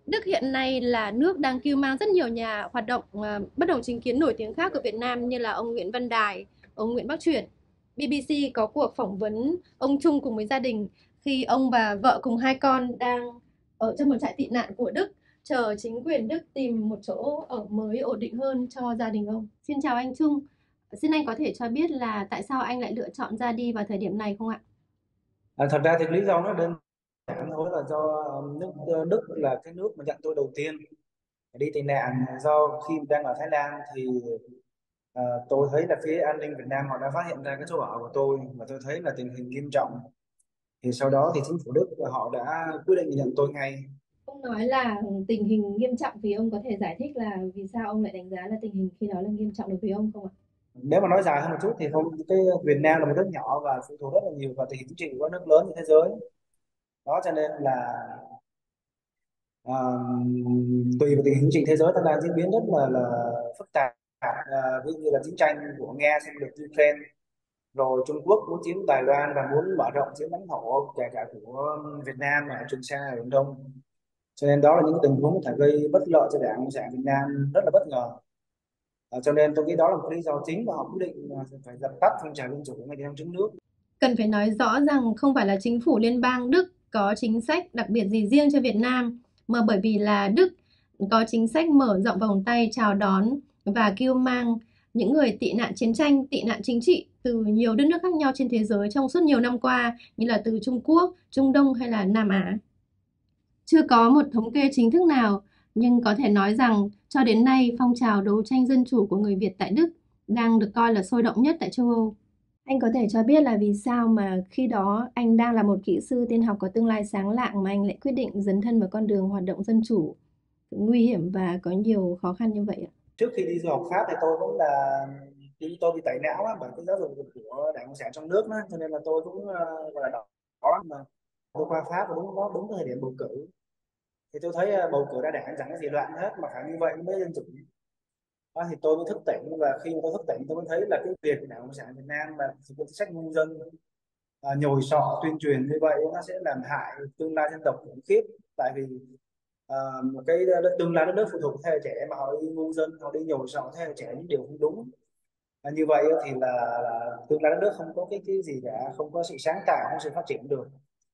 Đức hiện nay là nước đang cưu mang rất nhiều nhà hoạt động bất đồng chính kiến nổi tiếng khác ở Việt Nam như là ông Nguyễn Văn Đài, ông Nguyễn Bắc Truyển. BBC có cuộc phỏng vấn ông Trung cùng với gia đình khi ông và vợ cùng hai con đang ở trong một trại tị nạn của Đức, chờ chính quyền Đức tìm một chỗ ở mới ổn định hơn cho gia đình ông. Xin chào anh Trung. Xin anh có thể cho biết là tại sao anh lại lựa chọn ra đi vào thời điểm này không ạ? Thật ra thì lý do nó đơn giản thôi, là do Đức là cái nước mà nhận tôi đầu tiên đi tị nạn. Do khi đang ở Thái Lan thì tôi thấy là phía an ninh Việt Nam họ đã phát hiện ra cái chỗ ở của tôi, và tôi thấy là tình hình nghiêm trọng. Thì sau đó thì chính phủ Đức họ đã quyết định nhận tôi ngay. Ông nói là tình hình nghiêm trọng thì ông có thể giải thích là vì sao ông lại đánh giá là tình hình khi đó là nghiêm trọng đối với ông không ạ? Nếu mà nói dài hơn một chút thì không, cái Việt Nam là một nước nhỏ và phụ thuộc rất là nhiều vào tình hình chính trị của các nước lớn trên thế giới. Đó cho nên là Ờ, tùy vào tình hình chính trị thế giới nó đang diễn biến rất là phức tạp. Ví dụ như là chiến tranh của Nga xâm lược Ukraine, rồi Trung Quốc muốn chiếm Đài Loan và muốn mở rộng chiếm lãnh thổ kể cả của Việt Nam ở Trường Sa ở Biển Đông. Cho nên đó là những cái tình huống có thể gây bất lợi cho Đảng Cộng sản Việt Nam rất là bất ngờ. Cho nên tôi nghĩ đó là một lý do chính mà họ quyết định phải dập tắt phong trào dân chủ ngay trong trứng nước. Cần phải nói rõ rằng không phải là chính phủ liên bang Đức có chính sách đặc biệt gì riêng cho Việt Nam, mà bởi vì là Đức có chính sách mở rộng vòng tay chào đón và cưu mang những người tị nạn chiến tranh, tị nạn chính trị từ nhiều đất nước khác nhau trên thế giới trong suốt nhiều năm qua, như là từ Trung Quốc, Trung Đông hay là Nam Á. Chưa có một thống kê chính thức nào, nhưng có thể nói rằng cho đến nay phong trào đấu tranh dân chủ của người Việt tại Đức đang được coi là sôi động nhất tại châu Âu. Anh có thể cho biết là vì sao mà khi đó anh đang là một kỹ sư tin học có tương lai sáng lạng mà anh lại quyết định dấn thân vào con đường hoạt động dân chủ, nguy hiểm và có nhiều khó khăn như vậy ạ? Trước khi đi du học Pháp thì tôi cũng là tôi bị tẩy não á, bởi cái giáo dục của Đảng Cộng sản trong nước đó. Cho nên là tôi cũng gọi là đó mà tôi qua Pháp và đúng cái thời điểm bầu cử thì tôi thấy bầu cử đa đảng chẳng có gì loạn hết, mà phải như vậy mới dân chủ. Đó, thì tôi mới thức tỉnh, và khi mà tôi thức tỉnh tôi mới thấy là cái việc của Đảng Cộng sản Việt Nam là thực hiện chính sách ngu dân, nhồi sọ tuyên truyền như vậy nó sẽ làm hại tương lai dân tộc khủng khiếp. Tại vì một cái tương lai đất nước phụ thuộc thế hệ trẻ mà họ đi ngu dân, họ đi nhồi sọ thế hệ trẻ những điều không đúng. Như vậy thì là tương lai đất nước không có cái gì cả, không có sự sáng tạo, không có sự phát triển được.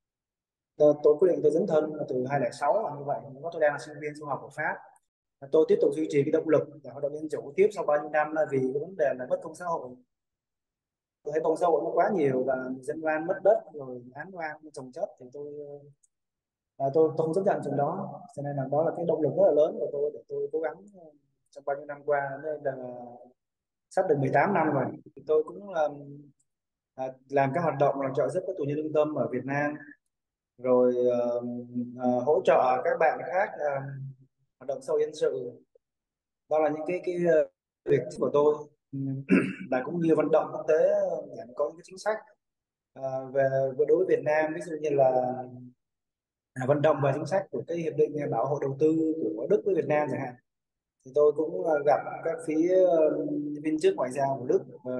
Tôi quyết định tôi dấn thân từ 2006 là như vậy. Lúc đó tôi đang là sinh viên du học ở Pháp. Tôi tiếp tục duy trì cái động lực để hoạt động dân chủ tiếp sau bao nhiêu năm là vì cái vấn đề là bất công xã hội. Tôi thấy công xã hội nó quá nhiều và dân oan mất đất rồi án oan chồng chất, thì tôi không chấp nhận chuyện đó. Cho nên là đó là cái động lực rất là lớn của tôi để tôi cố gắng trong bao nhiêu năm qua, nên là sắp được 18 năm rồi. Thì tôi cũng làm các hoạt động là trợ giúp các tù nhân lương tâm ở Việt Nam, rồi hỗ trợ các bạn khác hoạt động xã hội dân sự. Đó là những cái việc của tôi. Và cũng như vận động quốc tế để có những cái chính sách về đối với Việt Nam, ví dụ như là vận động và chính sách của cái hiệp định bảo hộ đầu tư của Đức với Việt Nam chẳng hạn. Thì tôi cũng gặp các phía viên chức ngoại giao của Đức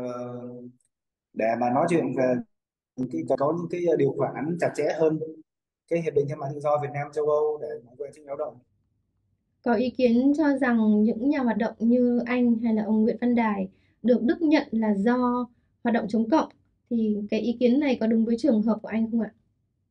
để mà nói chuyện về có những cái điều khoản chặt chẽ hơn cái hiệp định thương mại tự do Việt Nam châu Âu để bảo vệ sức lao động. Có ý kiến cho rằng những nhà hoạt động như anh hay là ông Nguyễn Văn Đài được Đức nhận là do hoạt động chống cộng, thì cái ý kiến này có đúng với trường hợp của anh không ạ?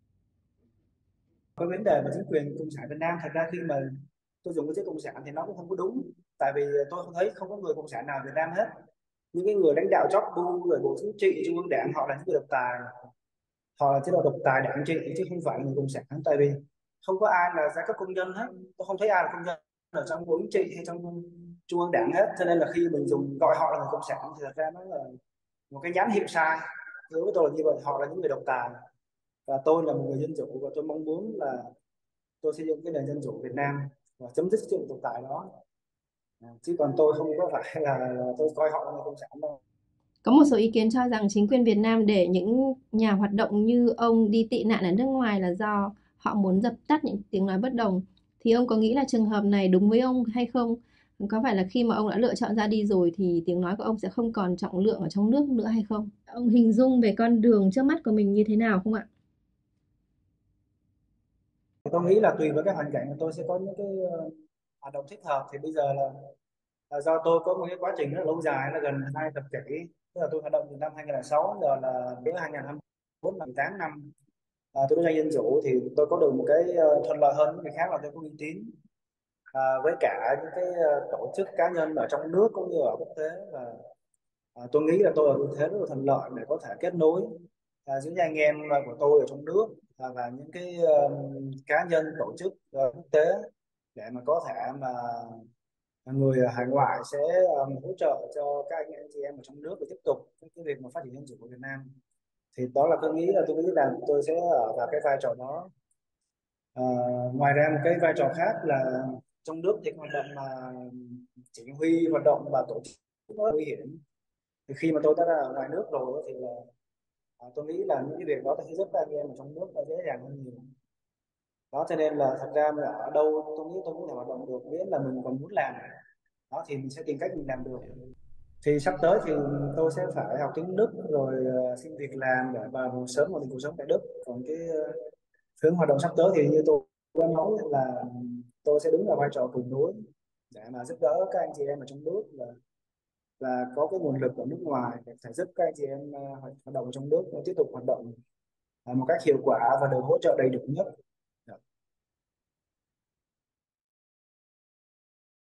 Cái vấn đề mà chính quyền cộng sản Việt Nam, thật ra khi mà tôi dùng cái chữ cộng sản thì nó cũng không có đúng. Tại vì tôi không thấy không có người cộng sản nào Việt Nam hết. Những cái người lãnh đạo chóp bu rồi bộ chính trị trung ương đảng họ là những người độc tài, họ là chế độ độc tài đảng trị chứ không phải là người cộng sản. Tại vì không có ai là giai cấp công nhân hết, tôi không thấy ai là công nhân ở trong bộ chính trị hay trong trung ương đảng hết. Cho nên là khi mình dùng gọi họ là người cộng sản thì thật ra nó là một cái nhãn hiệu sai. Đối với tôi là như vậy, họ là những người độc tài và tôi là một người dân chủ, và tôi mong muốn là tôi xây dựng cái nền dân chủ Việt Nam và chấm dứt chuyện tồn tại đó. Chứ còn tôi không có phải là tôi coi họ là người cộng sản đâu. Có một số ý kiến cho rằng chính quyền Việt Nam để những nhà hoạt động như ông đi tị nạn ở nước ngoài là do họ muốn dập tắt những tiếng nói bất đồng. Thì ông có nghĩ là trường hợp này đúng với ông hay không? Có phải là khi mà ông đã lựa chọn ra đi rồi thì tiếng nói của ông sẽ không còn trọng lượng ở trong nước nữa hay không? Ông hình dung về con đường trước mắt của mình như thế nào không ạ? tôi nghĩ là tùy với cái hoàn cảnh của tôi sẽ có những cái hoạt động thích hợp. Thì bây giờ là do tôi có một cái quá trình rất là lâu dài, là gần 2 thập kỷ, tức là tôi hoạt động từ năm 2006 giờ là đến 2024 là 18 năm. Tôi kinh doanh dân chủ thì tôi có được một cái thuận lợi hơn những người khác là tôi có uy tín với cả những cái tổ chức cá nhân ở trong nước cũng như ở quốc tế. Và tôi nghĩ là tôi ở vị thế rất là thuận lợi để có thể kết nối giữa những anh em của tôi ở trong nước và những cái cá nhân tổ chức quốc tế, để mà có thể mà người ở hải ngoại sẽ hỗ trợ cho các anh chị em ở trong nước để tiếp tục cái việc mà phát triển dân chủ của Việt Nam. Thì đó là tôi nghĩ là tôi sẽ ở vào cái vai trò đó. Ờ, ngoài ra một cái vai trò khác là trong nước thì hoạt động mà chỉ huy hoạt động và tổ chức rất là nguy hiểm. Thì khi mà tôi đã ra ở ngoài nước rồi thì là tôi nghĩ là những cái việc đó sẽ giúp các anh em ở trong nước nó dễ dàng hơn nhiều. Đó cho nên là thật ra mà ở đâu tôi nghĩ tôi cũng thể hoạt động được, miễn là mình còn muốn làm đó thì mình sẽ tìm cách mình làm được. Thì sắp tới thì tôi sẽ phải học tiếng Đức rồi xin việc làm để vào sớm ổn định cuộc sống tại Đức. Còn cái hướng hoạt động sắp tới thì như tôi đã nói là tôi sẽ đứng vào vai trò cầu nối để mà giúp đỡ các anh chị em ở trong nước, và có cái nguồn lực ở nước ngoài để phải giúp các anh chị em hoạt động trong nước tiếp tục hoạt động một cách hiệu quả và được hỗ trợ đầy đủ nhất.